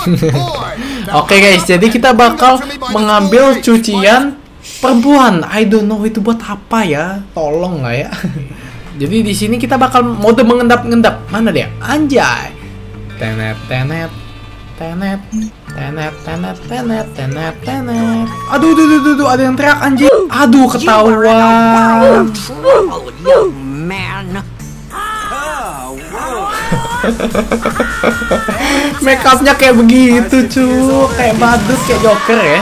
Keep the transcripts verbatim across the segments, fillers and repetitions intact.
Oke guys, jadi kita bakal mengambil cucian perempuan. I don't know itu buat apa ya? Tolong lah ya. Jadi di sini kita bakal mode mengendap-ngendap. Mana dia? Anjay. Tenet tenet tenet tenet tenet tenet tenet tenet. Aduh, duh, duh, duh, duh, ada yang teriak anjing. Aduh, ketahuan. Make upnya kayak begitu cu, kayak badut, kayak Joker ya.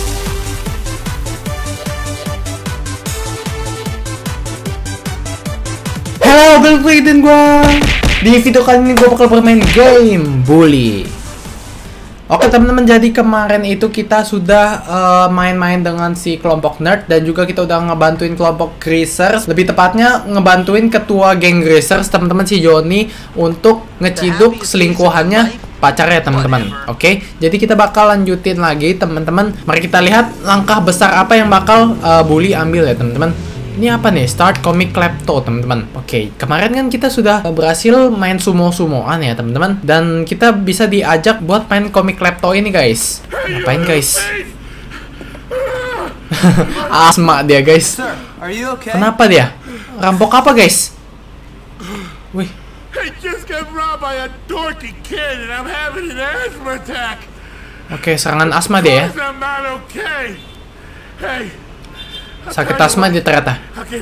Halo, balik lagi dengan gue. Di video kali ini gue bakal bermain game Bully. Oke teman-teman, jadi kemarin itu kita sudah main-main uh, dengan si kelompok nerd dan juga kita udah ngebantuin kelompok greasers, lebih tepatnya ngebantuin ketua geng greasers teman-teman si Johnny untuk ngeciduk selingkuhannya pacarnya teman-teman. Oke, jadi kita bakal lanjutin lagi teman-teman. Mari kita lihat langkah besar apa yang bakal uh, Bully ambil ya teman-teman. Ini apa nih? Start Comic Klepto teman-teman. Oke, kemarin kan kita sudah berhasil main sumo-sumoan ya teman-teman. Dan kita bisa diajak buat main Comic Klepto ini guys. Ngapain guys? Asma dia guys. Kenapa dia? Rampok apa guys? Wih. Oke, serangan asma dia ya. Sakit asma dia ternyata.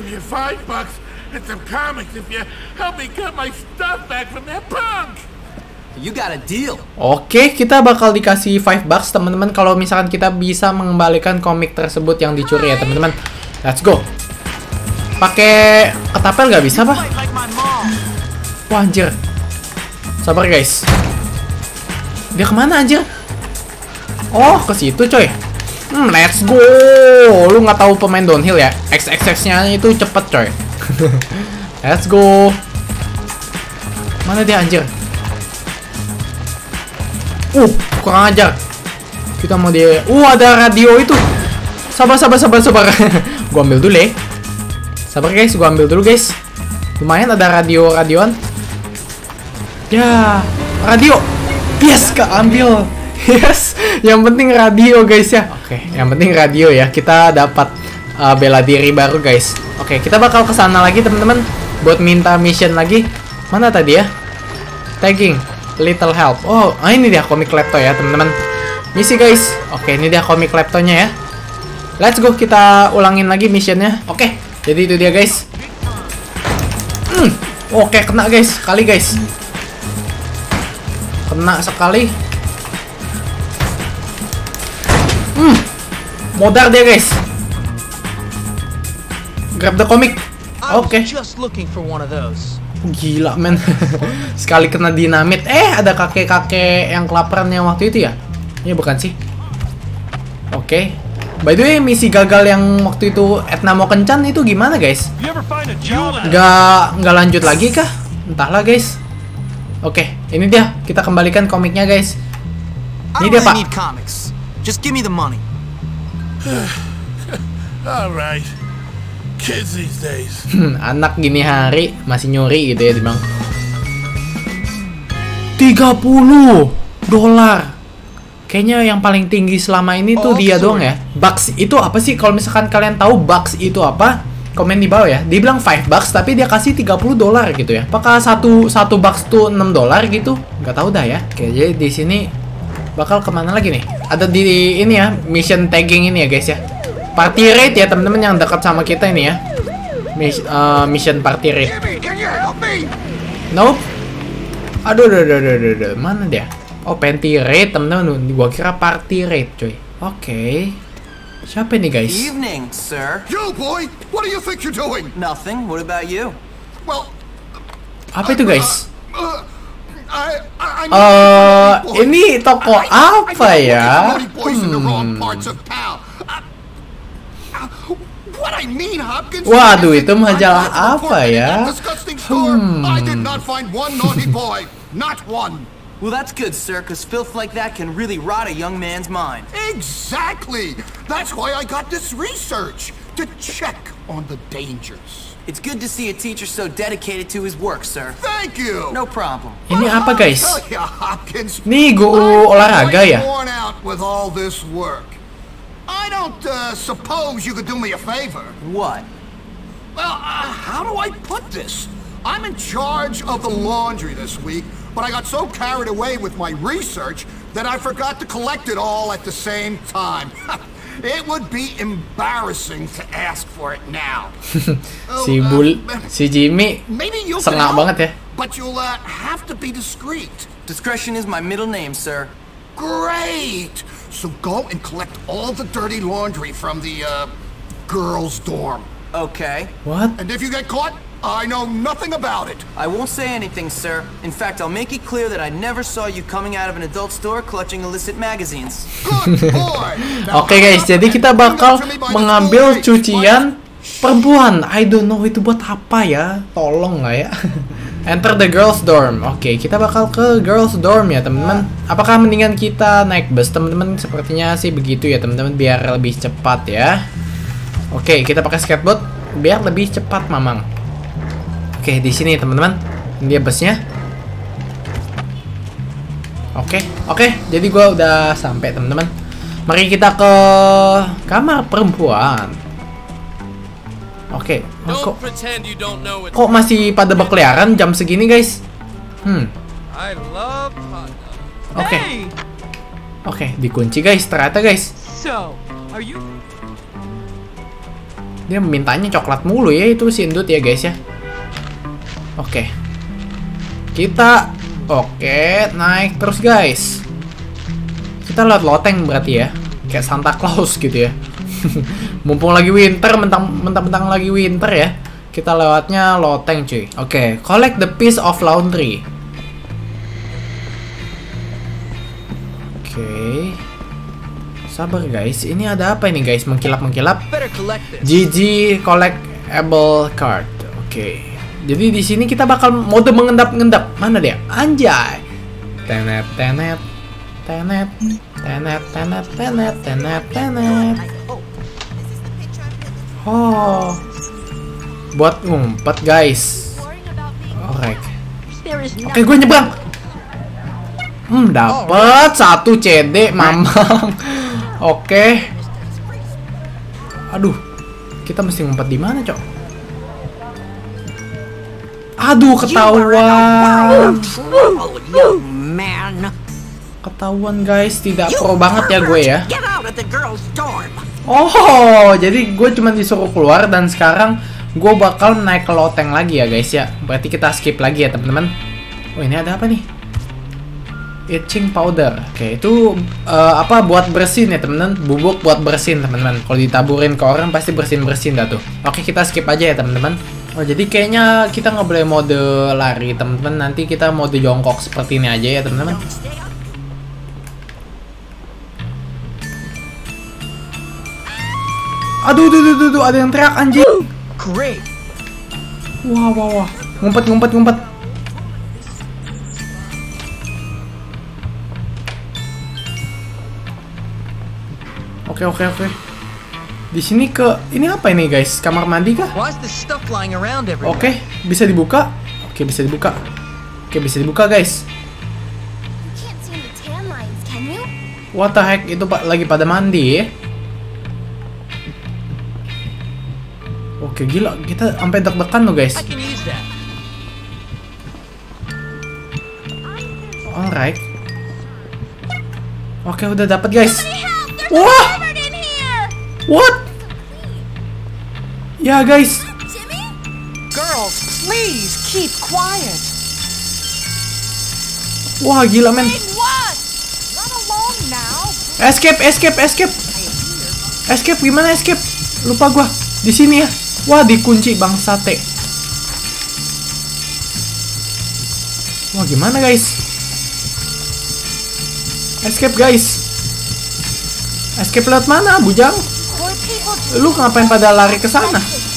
Oke, kita bakal dikasih five bucks teman-teman kalau misalkan kita bisa mengembalikan komik tersebut yang dicuri ya teman-teman. Let's go. Pakai ketapel nggak bisa pak? Wah anjir. Sabar guys. Dia kemana anjir? Oh ke situ coy. Hmm, let's go. Lu nggak tahu pemain downhill ya? X X X-nya itu cepet coy. Let's go. Mana dia anjir? Uh, kurang ajar. Kita mau dia. Uh, ada radio itu. Sabar, sabar, sabar, sabar. Gua ambil dulu ya. Sabar guys, gua ambil dulu guys. Lumayan ada radio-radioan. Ya, radio. Yes, keambil. Yes, yang penting radio guys ya. Oke, yang penting radio ya. Kita dapat uh, bela diri baru guys. Oke, kita bakal ke sana lagi teman-teman buat minta mission lagi. Mana tadi ya? Tagging, little help. Oh, ah, ini dia Comic Klepto ya teman-teman. Misi guys. Oke, ini dia Comic Kleptonya ya. Let's go, kita ulangin lagi missionnya. Oke, jadi itu dia guys. Hmm, oke kena guys, sekali guys. Kena sekali. Hmm, modar dia guys. Grab the comic. Oke. Okay. Gila men. Sekali kena dinamit. Eh ada kakek-kakek yang kelaparan yang waktu itu ya? Ini bukan sih. Oke. Okay. By the way, misi gagal yang waktu itu Etna mau kencan itu gimana guys? Gak nggak lanjut lagi kah? Entahlah guys. Oke, okay, ini dia. Kita kembalikan komiknya guys. Ini dia pak. Just give me the money. Alright. Kids these days. Anak gini hari masih nyuri gitu ya Bang. tiga puluh dolar. Kayaknya yang paling tinggi selama ini tuh oh, dia sorry. doang ya. Bucks itu apa sih? Kalau misalkan kalian tahu bucks itu apa? Komen di bawah ya. Dia bilang five bucks tapi dia kasih tiga puluh dolar gitu ya. Apakah satu satu bucks tuh enam dolar gitu? Nggak tahu dah ya. Oke, jadi di sini bakal kemana lagi nih? Ada di ini ya, mission tagging ini ya guys ya. Party raid ya teman-teman yang dekat sama kita ini ya. Mis uh, mission party raid. Nope. Aduh, aduh, aduh, aduh, aduh. Mana dia? Oh, panty raid teman-teman. Gua kira party raid coy. Oke. Okay. Siapa ini guys? Evening, sir. Yo boy, what do you think you're doing? Nothing. What about you? Well, apa itu guys? Uh, I, I, I uh, ini toko apa ya? Hmm. Waduh, itu majalah apa ya? Hmm. Well, that's good, sir, because filth like that can really rot a young man's mind. Exactly. That's why I got this research to check on the dangers. It's good to see a teacher so dedicated to his work, sir. Thank you. No problem. Ini apa guys? Tell ya, Hopkins. Nih guru olahraga ya? I'm worn out with all this work. I don't uh, suppose you could do me a favor. What? Well, uh, how do I put this? I'm in charge of the laundry this week, but I got so carried away with my research that I forgot to collect it all at the same time. It would be embarrassing to ask for it now. Si Bul, si Jimmy Maybe you sengak banget ya. But you'll uh, have to be discreet. Discretion is my middle name, sir. Great! So go and collect all the dirty laundry from the, uh, girls' dorm. Okay. What? And if you get caught, I know nothing about it. I won't say anything, sir. In fact, I'll make it clear that I never saw you coming out of an adult store clutching illicit magazines. Good boy! Now, Oke guys, jadi kita bakal mengambil cucian perempuan. I don't know itu buat apa ya. Tolong nggak ya? Enter the girls dorm. Oke, kita bakal ke girls dorm ya teman-teman. Apakah mendingan kita naik bus teman-teman? Sepertinya sih begitu ya teman-teman, biar lebih cepat ya. Oke, kita pakai skateboard biar lebih cepat mamang. Oke, di sini teman-teman. Ini dia busnya. Oke, oke. Jadi gua udah sampai teman-teman. Mari kita ke kamar perempuan. Oke, kok, kok masih pada berkeliaran jam segini guys? Hmm. Oke, oke, dikunci guys. Ternyata guys. Dia mintanya coklat mulu ya itu si Endut ya guys ya. Oke. Kita oke, naik terus guys. Kita lihat loteng berarti ya. Kayak Santa Claus gitu ya. Mumpung lagi winter, mentang-mentang lagi winter ya. Kita lewatnya loteng cuy. Oke, collect the piece of laundry. Oke. Sabar guys, ini ada apa ini guys? Mengkilap-mengkilap. G G collectible card. Oke. Jadi di sini kita bakal mode mengendap-ngendap. Mana dia? Anjay. Tenet tenet tenet tenet tenet tenet tenet tenet. Oh. Buat ngumpet guys. Alright. Oke, gue nyebrang. Hmm, dapat satu C D mamang. Oke. Aduh. Kita mesti ngumpet di mana, Cok? Aduh, ketahuan. Ketahuan guys, tidak pro banget ya gue ya. Oh, jadi gue cuma disuruh keluar dan sekarang gue bakal naik ke loteng lagi ya guys ya. Berarti kita skip lagi ya teman-teman. Oh, ini ada apa nih? Itching powder. Oke, itu uh, apa buat bersin ya teman-teman? Bubuk buat bersin teman-teman. Kalau ditaburin ke orang pasti bersin-bersin dah tuh. Oke, kita skip aja ya teman-teman. Oh, jadi kayaknya kita nggak boleh mode lari teman-teman. Nanti kita mode jongkok seperti ini aja ya teman-teman. Aduh, duh, duh, duh, duh, ada yang teriak anjing. Great. Wah, wah, wah. Ngumpet, ngumpet, ngumpet. Oke, oke, oke. Di sini ke ini apa ini guys? Kamar mandi kah? Oke, bisa dibuka. Oke, bisa dibuka. Oke, bisa dibuka guys. What the heck, itu pak lagi pada mandi ya? Oke, gila, kita sampai deg-degan loh guys. Alright. Oke, udah dapat guys. Wah! What? Ya guys. Girls, please keep quiet. Wah, gila men. Escape, escape, escape. Escape gimana escape? Lupa gua. Di sini ya. Wah, dikunci bang sate. Wah, gimana guys? Escape guys. Escape lewat mana, bujang? Lu ngapain pada lari ke sana?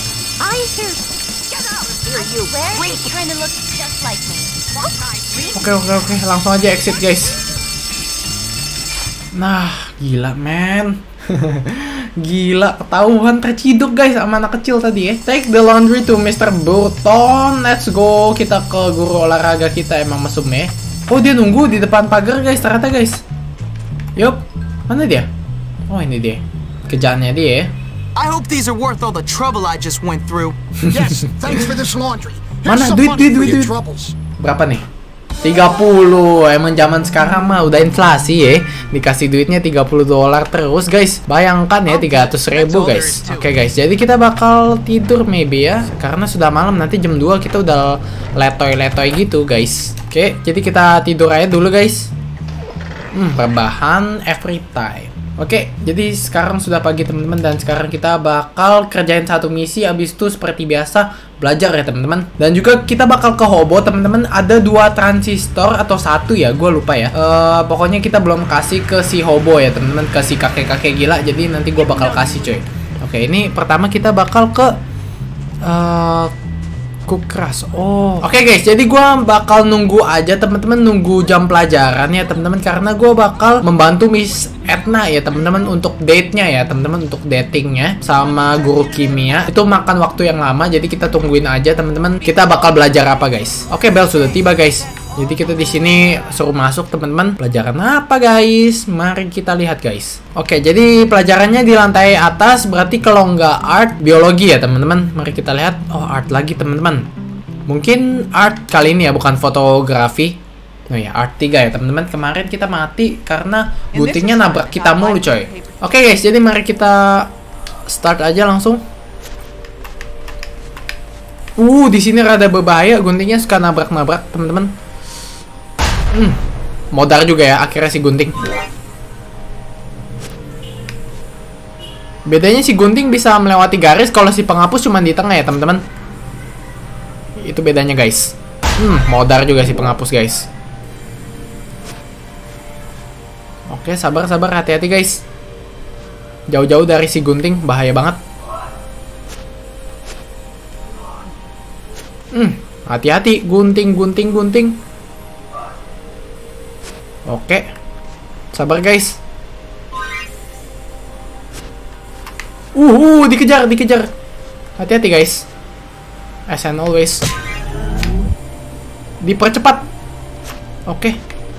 Oke, oke, oke, langsung aja exit guys. Nah, gila men. Gila, ketahuan terciduk guys sama anak kecil tadi ya. Take the laundry to mister Burton. Let's go. Kita ke guru olahraga kita emang mesum ya. Oh, dia nunggu di depan pagar guys ternyata guys. Yup. Mana dia? Oh, ini dia. Kerjaannya dia ya. I hope these are worth all the trouble I just went through. Yes, thanks for this laundry. Mana Here's some duit money duit for duit your duit. troubles. Berapa nih? tiga puluh. Emang zaman sekarang mah udah inflasi ya. Dikasih duitnya tiga puluh dolar terus guys. Bayangkan ya tiga ratus ribu guys. Oke okay, guys, jadi kita bakal tidur maybe ya. Karena sudah malam, nanti jam dua kita udah letoy-letoy gitu guys. Oke, okay, jadi kita tidur aja dulu guys. Hmm, rebahan every time. Oke, jadi sekarang sudah pagi teman-teman, dan sekarang kita bakal kerjain satu misi. Abis itu seperti biasa belajar ya teman-teman. Dan juga kita bakal ke Hobo teman-teman. Ada dua transistor atau satu ya, gue lupa ya. Uh, pokoknya kita belum kasih ke si Hobo ya teman-teman, ke si kakek-kakek gila. Jadi nanti gue bakal kasih coy. Oke, ini pertama kita bakal ke uh, Kukras. Oh, oke okay guys, jadi gue bakal nunggu aja teman-teman, nunggu jam pelajaran ya teman-teman, karena gue bakal membantu Miss Edna ya teman-teman untuk date-nya ya teman-teman, untuk datingnya sama guru kimia. Itu makan waktu yang lama, jadi kita tungguin aja teman-teman. Kita bakal belajar apa guys? Oke, okay, bel sudah tiba guys. Jadi kita di sini suruh masuk teman-teman. Pelajaran apa guys? Mari kita lihat guys. Oke, jadi pelajarannya di lantai atas, berarti kalau nggak art, biologi ya teman-teman. Mari kita lihat. Oh, art lagi teman-teman. Mungkin art kali ini ya, bukan fotografi. Oh ya, art tiga ya teman-teman. Kemarin kita mati karena guntingnya nabrak kita mulu coy. Oke guys, jadi mari kita start aja langsung. Uh, di sini rada berbahaya, guntingnya suka nabrak-nabrak teman-teman. Hmm, modar juga ya akhirnya si gunting. Bedanya si gunting bisa melewati garis, kalau si penghapus cuma di tengah ya teman-teman. Itu bedanya guys. Hmm, modar juga si penghapus guys. Oke, sabar-sabar, hati-hati guys. Jauh-jauh dari si gunting, bahaya banget. Hmm, hati-hati, gunting, gunting, gunting. Oke, sabar guys. Uh, uh dikejar, dikejar. Hati-hati guys. As and always. Dipercepat. Oke.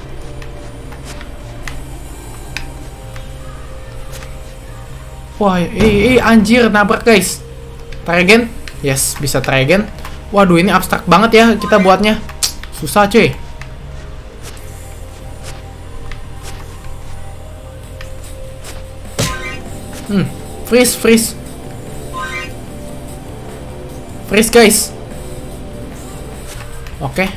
Wah, eh, eh, anjir, nabrak guys. Try again. Yes, bisa try again. Waduh, ini abstrak banget ya kita buatnya. Susah cuy. Hmm, freeze, freeze. Freeze guys. Oke. Okay.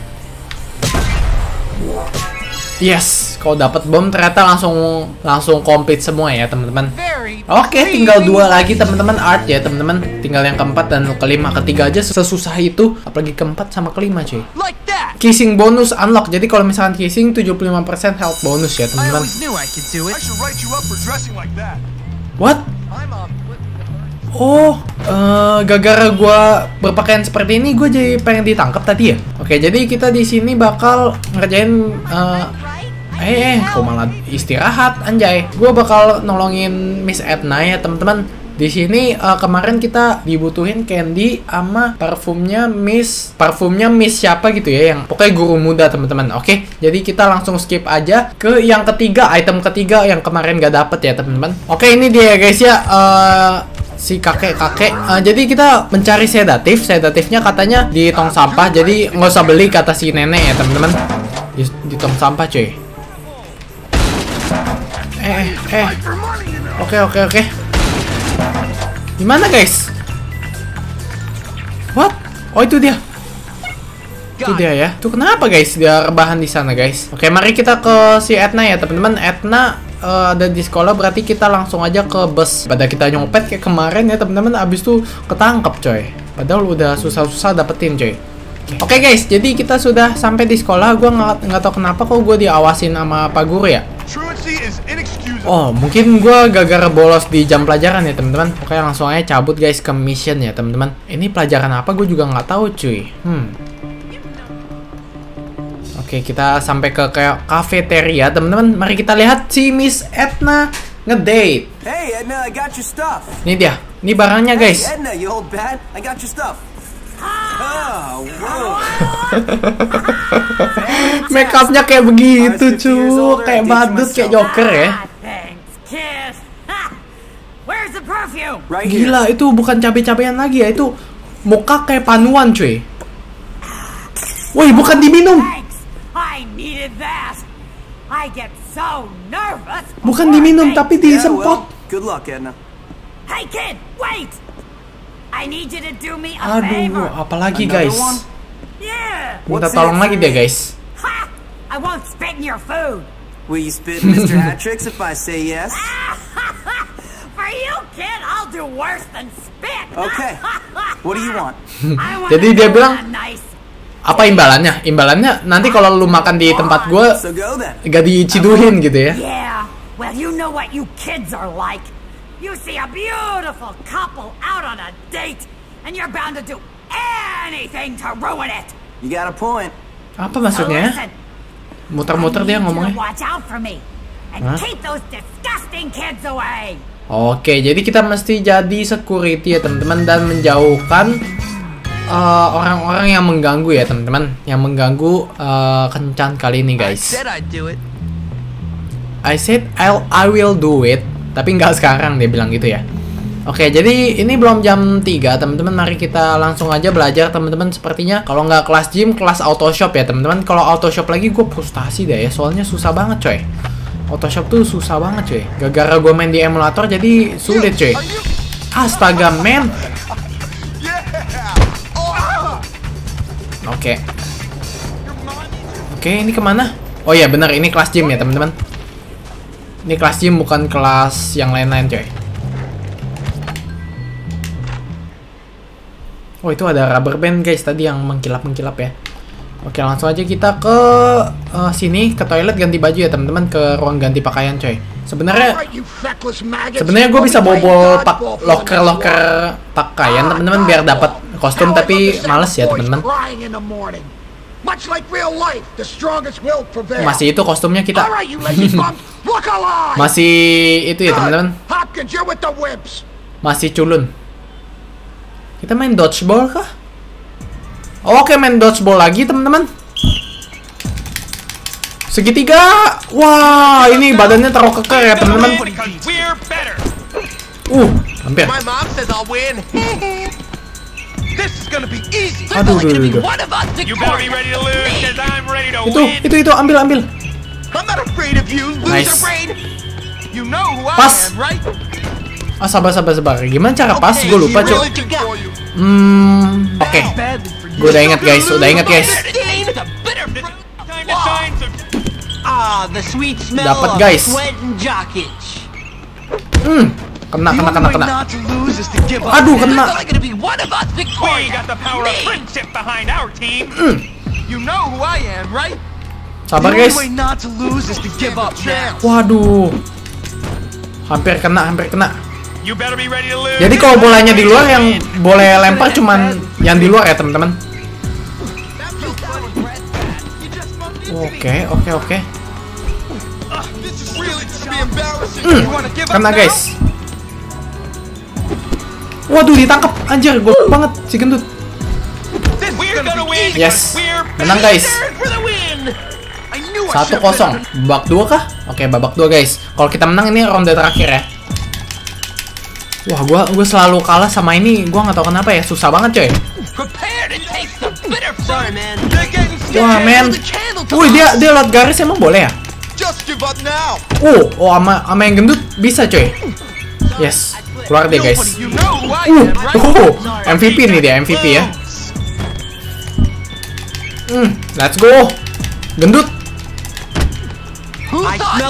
Yes, kalau dapat bom ternyata langsung langsung komplit semua ya teman-teman. Oke, okay, tinggal dua lagi teman-teman, art ya teman-teman. Tinggal yang keempat dan kelima, ketiga aja sesusah itu, apalagi keempat sama kelima cuy. Kissing bonus unlock. Jadi kalau misalkan kissing tujuh puluh lima persen health bonus ya teman-teman. What? Oh, uh, gara-gara gue berpakaian seperti ini, gue jadi pengen ditangkap tadi ya. Oke, jadi kita di sini bakal ngerjain. Uh, eh, eh, kok malah istirahat, anjay. Gue bakal nolongin Miss Edna ya teman-teman. Di sini uh, kemarin kita dibutuhin candy sama parfumnya Miss parfumnya Miss siapa gitu ya, yang pokoknya guru muda teman-teman. Oke, jadi kita langsung skip aja ke yang ketiga, item ketiga yang kemarin gak dapet ya teman-teman. Oke, ini dia guys ya, uh, si kakek-kakek. Uh, jadi kita mencari sedatif, sedatifnya katanya di tong sampah. Jadi nggak usah beli kata si nenek ya teman-teman. Di, di tong sampah cuy. Eh eh. Oke oke oke. Gimana guys? What? Oh itu dia. Itu dia ya. Tuh kenapa guys dia rebahan di sana guys? Oke, mari kita ke si Edna ya teman-teman. Edna uh, ada di sekolah, berarti kita langsung aja ke bus. Pada kita nyopet kayak kemarin ya teman-teman, abis itu ketangkep coy. Padahal udah susah-susah dapetin coy. Oke guys, jadi kita sudah sampai di sekolah. Gue nggak nggak tahu kenapa kok gue diawasin sama Pak Guru ya. Oh, mungkin gue gara-gara bolos di jam pelajaran ya teman-teman. Oke, langsung aja cabut guys ke mission ya teman-teman. Ini pelajaran apa? Gue juga nggak tahu cuy. Hmm. Oke, kita sampai ke kayak kafeteria teman-teman. Mari kita lihat si Miss Edna ngedate. Hey, Edna, I got your stuff. Ini dia. Ini barangnya, guys. Hey, Edna, you old bat. I got your stuff. Oh, whoa. Make upnya kayak begitu, cu. Kayak badut, kayak Joker ya. Thanks, kid. Where's the perfume? Right here. Gila, itu bukan cabai-cabean lagi ya. Itu muka kayak panuan, cuy. Woi, bukan diminum. Thanks. I needed that. I get so nervous. Bukan diminum, before I tapi make- Yeah, disempot. well, good luck, Edna. Hey, kid, wait. I need you to do me a Aduh, favor. apalagi Another guys. one? Yeah. Minta What's tolong it? lagi dia, guys. Ha! I won't spit in your food. Will you spit in Mister Hattricks if I say yes? For you, kid, I'll do worse than spit. Okay. What do you want? I wanna Jadi dia go bilang, on a nice. Apa imbalannya? Imbalannya nanti kalau lu makan di tempat gue So go then. gak diciduhin gitu ya. Yeah. Well, you know what you kids are like. You see a beautiful couple out on a date, and you're bound to do anything to ruin it. You got a point. Apa So maksudnya? listen, Muter-muter I dia need you to ngomongnya. watch out for me and Hah? keep those disgusting kids away. Oke, jadi kita mesti jadi security ya teman-teman dan menjauhkan uh, orang-orang yang mengganggu ya teman-teman, yang mengganggu uh, kencan kali ini guys. I'd do it. I said I'll I will do it, tapi nggak sekarang dia bilang gitu ya. Oke, jadi ini belum jam tiga teman-teman, mari kita langsung aja belajar teman-teman. Sepertinya kalau nggak kelas gym, kelas auto shop ya teman-teman. Kalau auto shop lagi gue frustasi deh ya, soalnya susah banget coy. Auto shop tuh susah banget coy. Gara-gara gue main di emulator jadi sulit coy. Astaga men. Oke. Oke, ini kemana? Oh ya benar, ini kelas gym ya teman-teman. Ini kelas gym bukan kelas yang lain-lain coy. Oh itu ada rubber band guys tadi yang mengkilap-mengkilap ya. Oke langsung aja kita ke uh, sini, ke toilet ganti baju ya teman-teman, ke ruang ganti pakaian coy. Sebenarnya sebenarnya gue bisa bobol pak loker-loker pakaian teman-teman biar dapat kostum, tapi males ya teman-teman. Masih itu kostumnya kita. Masih itu ya teman-teman. Masih culun. Kita main dodgeball kah? Oke, main dodgeball lagi teman-teman. Segitiga. Wah, ini badannya terlalu keker ya teman-teman. Uh, hampir. Aduh, aduh, aduh, aduh. Itu, itu, itu, ambil, ambil. Nice. Pas. Ah, sabar, sabar, sabar. Gimana cara pas? Gue lupa, cok. Hmm, oke. Okay. Gue udah ingat, guys. Udah ingat, guys. Dapat, guys. Hmm, kena, kena, kena, kena. Aduh, kena. Hmm. Sabar, guys. Waduh. Hampir kena, hampir kena. Jadi kalau bolanya di luar, yang boleh lempar cuman yang di luar ya teman-teman. Oke, oke, oke. Hmm, kena guys. Waduh, ditangkap. Anjir, gue banget si gendut. Yes, menang guys. Satu kosong. Babak dua kah? Oke, babak dua guys. Kalau kita menang ini ronde terakhir ya. Wah, gua gua selalu kalah sama ini. Gua nggak tahu kenapa ya. Susah banget coy. Wah men. Wih, dia dia lewat garis emang boleh ya? Uh, oh ama ama yang gendut bisa coy. Yes, keluar dia guys. Uh, oh, M V P nih dia, M V P ya. Hmm, let's go. Gendut. Hmm.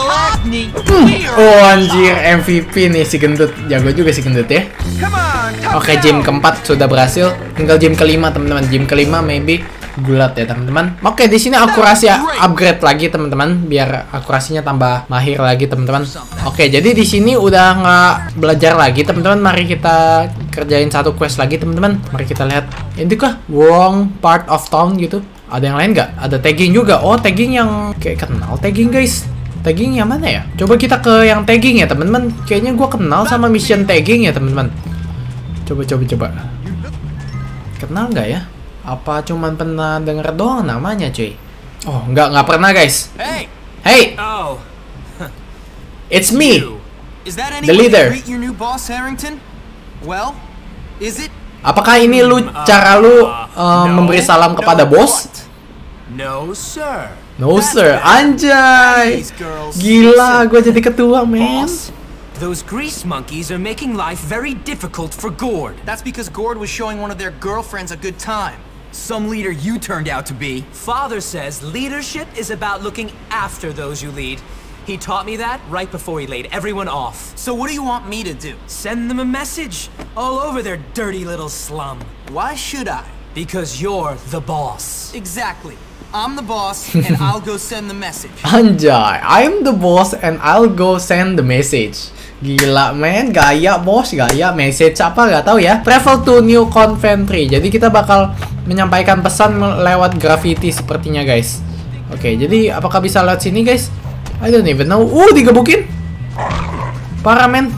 Oh anjir, M V P nih si gendut. Jago juga si gendut ya. Oke, game keempat sudah berhasil. Tinggal game kelima teman-teman. Game kelima maybe gulat ya teman-teman. Oke, di sini akurasi upgrade lagi teman-teman, biar akurasinya tambah mahir lagi teman-teman. Oke, jadi di sini udah nggak belajar lagi teman-teman. Mari kita kerjain satu quest lagi teman-teman. Mari kita lihat. Ini kah wrong part of town gitu? Ada yang lain nggak? Ada tagging juga. Oh, tagging yang kayak kenal tagging guys. Tagging yang mana ya? Coba kita ke yang tagging ya teman-teman. Kayaknya gue kenal sama mission tagging ya teman-teman. Coba coba coba. Kenal nggak ya? Apa cuman pernah denger doang namanya cuy? Oh nggak nggak pernah guys. Hey. Hey. Oh. It's me. Is that The any way leader. to greet your new boss, Harrington? Well, is it? Apakah ini lu cara lu uh, memberi salam kepada bos? No, sir. No sir, anjay. Gila, gue jadi ketua, man. Those grease monkeys are making life very difficult for Gord. That's because Gord was showing one of their girlfriends a good time. Some leader you turned out to be. Father says leadership is about looking after those you lead. He taught me that right before he laid everyone off. So what do you want me to do? Send them a message all over their dirty little slum. Why should I? Because you're the boss. Exactly. I'm the boss, and I'll go send the message. Anjay, I'm the boss and I'll go send the message. Gila men, gaya bos, gaya message apa gak tahu ya. Travel to New Coventry. Jadi kita bakal menyampaikan pesan lewat graffiti sepertinya guys. Oke, jadi apakah bisa lewat sini guys? I don't even know. Uh, digebukin. Parah men.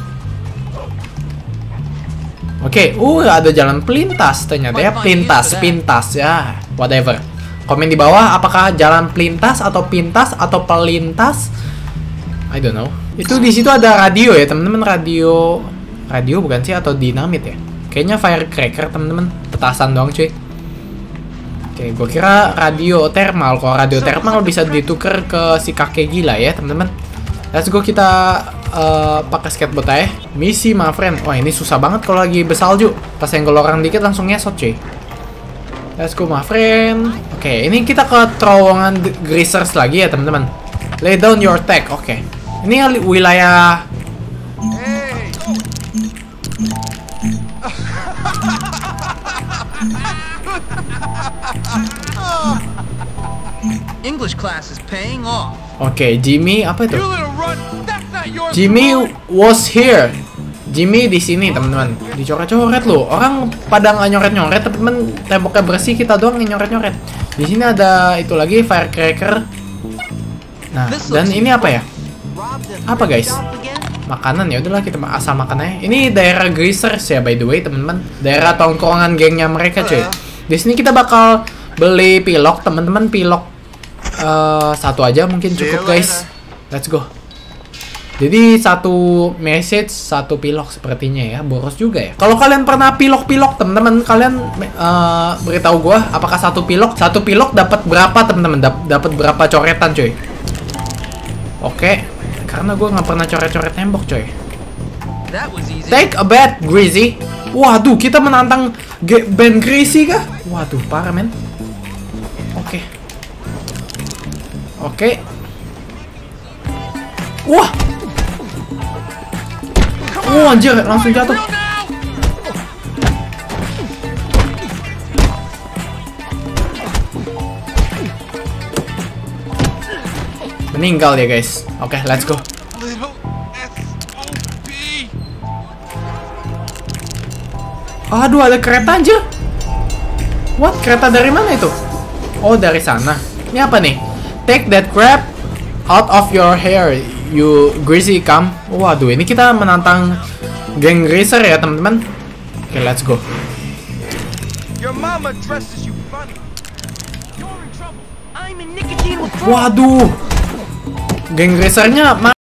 Oke, uh ada jalan pelintas ternyata ya, pelintas, pintas ya, whatever. Komen di bawah apakah jalan pelintas atau pintas atau pelintas? I don't know. Itu di situ ada radio ya, teman-teman. Radio radio bukan sih atau dinamit ya? Kayaknya firecracker, teman-teman. Petasan doang, cuy. Oke, gue kira radio thermal. Kalau radio thermal bisa ditukar ke si kakek gila ya, teman-teman. Let's go, kita uh, pakai skateboard aja. Misi my friend. Wah, ini susah banget kalau lagi bersalju. Pas yang orang dikit langsung ngesot, cuy. Let's go my friend. Oke, okay, ini kita ke terowongan greasers lagi ya teman-teman. Lay down your tag. Oke, okay. Ini wilayah. English class is paying off. Oke, okay, Jimmy apa itu? Jimmy was here. Jimmy di sini teman-teman. Dicoret-coret loh. Orang pada nggak nyoret-nyoret, teman-teman. Temboknya bersih, kita doang yang nyoret-nyoret. Di sini ada itu lagi firecracker. Nah, dan ini apa ya? Apa guys? Makanan ya udahlah kita asal makan aja. Ini daerah greasers ya by the way teman-teman. Daerah tongkrongan gengnya mereka cuy. Di sini kita bakal beli pilok teman-teman. Pilok uh, satu aja mungkin cukup guys. Let's go. Jadi satu message, satu pilok sepertinya ya. Boros juga ya. Kalau kalian pernah pilok-pilok, teman-teman, kalian uh, beritahu gua apakah satu pilok, satu pilok dapat berapa, teman-teman? Dap dapat berapa coretan, coy? Oke, karena gua nggak pernah coret-coret tembok, coy. Take a bet, Greasy. Waduh, kita menantang band Greasy kah? Waduh, parah men. Oke. Oke. Wah. Oh anjir, langsung jatuh. Meninggal ya guys. Oke, okay, let's go. Aduh, ada kereta anjir. What? Kereta dari mana itu? Oh, dari sana. Ini apa nih? Take that crap out of your hair, you greasy cum. Waduh, ini kita menantang geng greaser ya teman-teman. Oke, okay, let's go. Waduh, geng greasernya